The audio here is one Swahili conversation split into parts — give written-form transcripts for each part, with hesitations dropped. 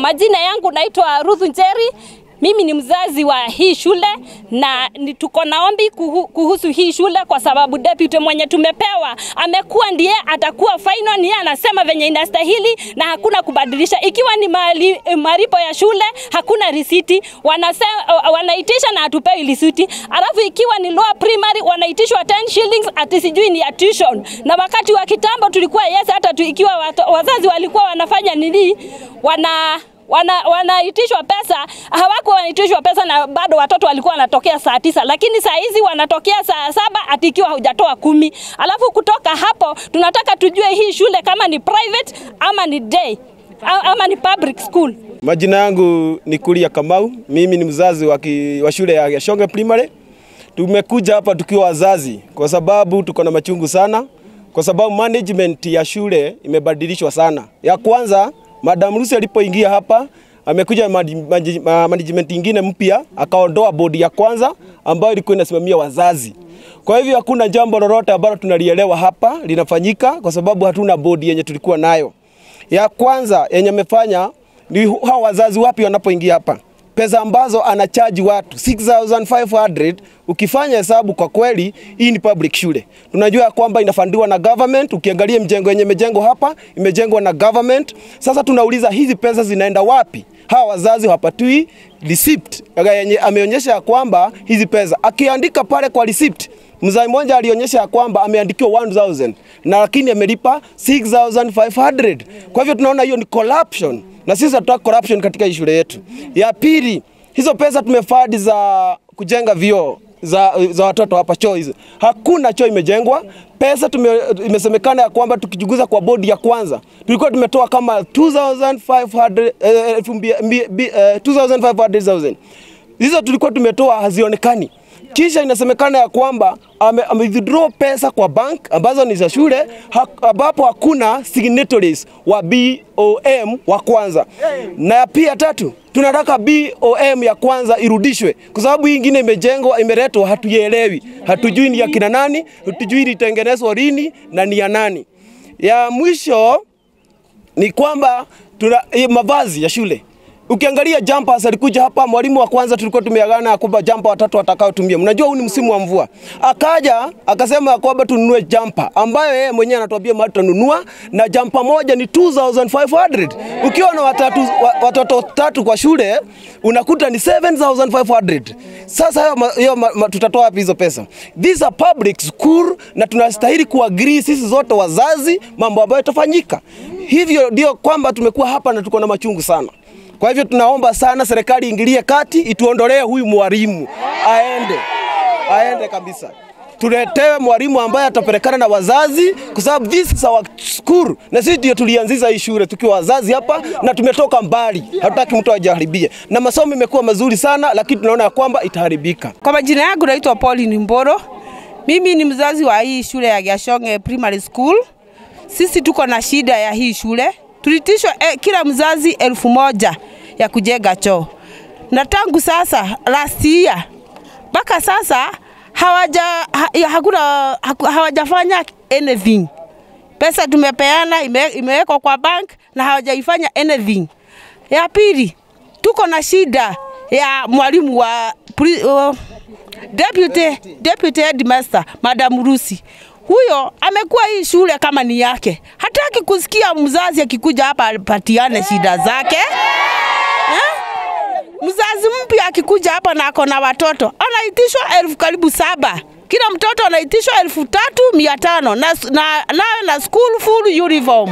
Majina yangu naitwa Ruth Njeri. Mimi ni mzazi wa hii shule na tuko na ombi kuhusu hii shule kwa sababu deputy mwenye tumepewa amekuwa ndiye atakuwa final, ni anasema venye inastahili na hakuna kubadilisha. Ikiwa ni malipo ya shule hakuna risiti, wanaitisha na hatupewi risiti. Alafu ikiwa ni lower primary wanaitishwa 10 shillings ati sijui ni tuition. Na wakati wa kitambo tulikuwa hata ikiwa wazazi walikuwa wanafanya nini wanaitishwa pesa, hawakuwa wanaitishwa pesa na bado watoto walikuwa wanatokea saa 9, lakini saa hizi wanatokea saa 7 ati ikiwa hujatoa 10. Alafu kutoka hapo tunataka tujue hii shule kama ni private ama ni day ama ni public school. Majina yangu ni Kulia Kamau. Mimi ni mzazi wa shule ya Giachong'e Primary. Tumekuja hapa tukiwa wazazi kwa sababu tuko na machungu sana, kwa sababu management ya shule imebadilishwa sana. Ya kwanza, Madam Rusi alipoingia hapa, amekuja management ingine mpya, akaondoa bodi ya kwanza ambayo ilikuwa inasimamia wazazi. Kwa hivyo hakuna jambo lolote ambalo tunalielewa hapa linafanyika kwa sababu hatuna bodi yenye tulikuwa nayo. Ya kwanza yenye amefanya ni hao wazazi wapi wanapoingia hapa. Pesa ambazo anachaji watu 6,500, ukifanya hesabu kwa kweli hii ni public shule. Tunajua kwamba inafandiwa na government, ukiangalia mjengo yenye imejengwa hapa imejengwa na government. Sasa tunauliza hizi pesa zinaenda wapi? Hawa wazazi hawapatui receipt yenye ameonyesha kwamba hizi pesa. Akiandika pale kwa receipt, mzazi mmoja alionyesha kwamba ameandikiwa 1,000 na lakini amelipa 6,500. Kwa hivyo tunaona hiyo ni corruption. Na sisi hatutaki corruption katika shule yetu. Ya pili, hizo pesa tumefadi za kujenga vyoo za watoto hapa, choo hizo. Hakuna choo imejengwa. Pesa imesemekana ya kwamba tukijuguza kwa bodi ya kwanza tulikuwa tumetoa kama 2,500,000. Hizo tulikuwa tumetoa hazionekani. Kisha inasemekana ya kwamba withdraw pesa kwa bank ambazo ni za shule ambapo hakuna signatories wa BOM wa kwanza. Na pia tatu, tunataka BOM ya kwanza irudishwe kwa sababu hii nyingine imejengwa imeletwa hatuielewi. Hatujui ni ya kina nani, hatujui ilitengenezwa lini na ni ya nani. Ya mwisho ni kwamba mavazi ya shule. Ukiangalia jumpers alikuja hapa, mwalimu wa kwanza tulikuwa tumeagana kwamba jumper watatu watakao tumia. Mnajua huu ni msimu wa mvua. Akaja akasema kwamba tununue jumper ambayo yeye mwenyewe anatuambia mahali tununua, na jumper moja ni 2,500. Ukiwa na watoto 3 kwa shule unakuta ni 7,500. Sasa hiyo tutatoa wapi hizo pesa? These are public school na tunastahili kuagree sisi zote wazazi mambo ambayo yatafanyika. Hivyo ndio kwamba tumekuwa hapa na tuko na machungu sana. Kwa hivyo tunaomba sana serikali ingilie kati, ituondolee huyu mwalimu. Aende kabisa. Tuletewe mwalimu ambaye atapelekana na wazazi kwa sababu this is our school. Na sisi ndio tulianzisha hii shule tukiwa wazazi hapa na tumetoka mbali. Hatutaki mtu ajaharibie. Na masomo imekuwa mazuri sana lakini tunaona kwamba itaharibika. Kwa majina yangu naitwa Pauline Mboro. Mimi ni mzazi wa hii shule ya Giachong'e Primary School. Sisi tuko na shida ya hii shule. Tulitishwa kila mzazi 1,000 ya kujenga choo. Na tangu sasa last year mpaka sasa hawajafanya anything. Pesa tumepeana imewekwa kwa bank na hawajaifanya anything. Ya pili, tuko na shida ya mwalimu wa deputy headmaster Madam Rusi. Huyo amekuwa hii shule kama ni yake. Hataki kusikia mzazi akikuja hapa apatiane shida zake. Mzazi mpya akikuja hapa na ako na watoto, anaitishwa 1,000 karibu 7. Kila mtoto anaitishwa 3,500 na school full uniform.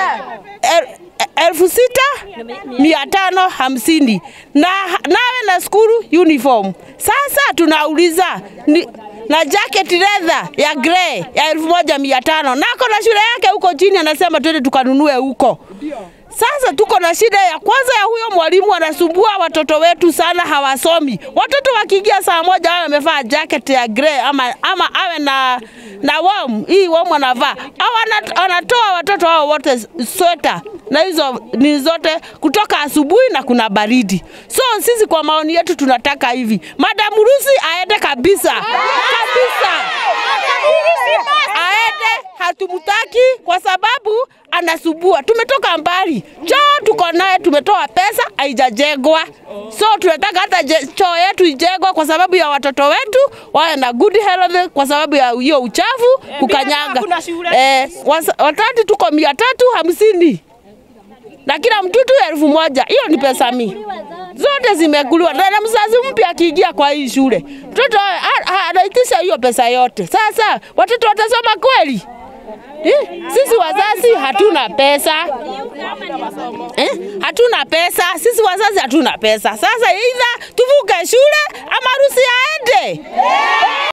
6,550 na school uniform. Sasa tunauliza na jacket leather ya grey ya 1,500 na ako na shule yake huko chini, anasema twende tukanunue huko. Sasa tuko na shida ya kwanza ya huyo mwalimu anasumbua watoto wetu sana, hawasomi. Watoto wakiingia saa 1 awe amevaa jacket ya grey ama awe na warm, hii warm anavaa. Au anatoa watoto hao wote sweater na hizo ni zote kutoka asubuhi na kuna baridi. So sisi kwa maoni yetu tunataka hivi, Madam Rusi aende kabisa. Kabisa. aende, hatumutaki kwa sababu anasubua. Tumetoka mbali, choo tuko naye, tumetoa pesa, haijajengwa. So tunataka hata choo yetu ijengwe kwa sababu ya watoto wetu wawe na good health, kwa sababu ya hiyo uchafu kukanyanga. Watati tuko 350 na kila mtoto 1000. Hiyo ni pesa mingi. Zote zimekuliwa. Na mzazi mpya akiingia kwa hii shule, mtoto anaitisha hiyo pesa yote. Sasa watoto watasoma kweli? Sisi wazazi hatuna pesa. Hatuna pesa. Sisi wazazi hatuna pesa. Sasa either tuvuke shule ama ruhusa aende.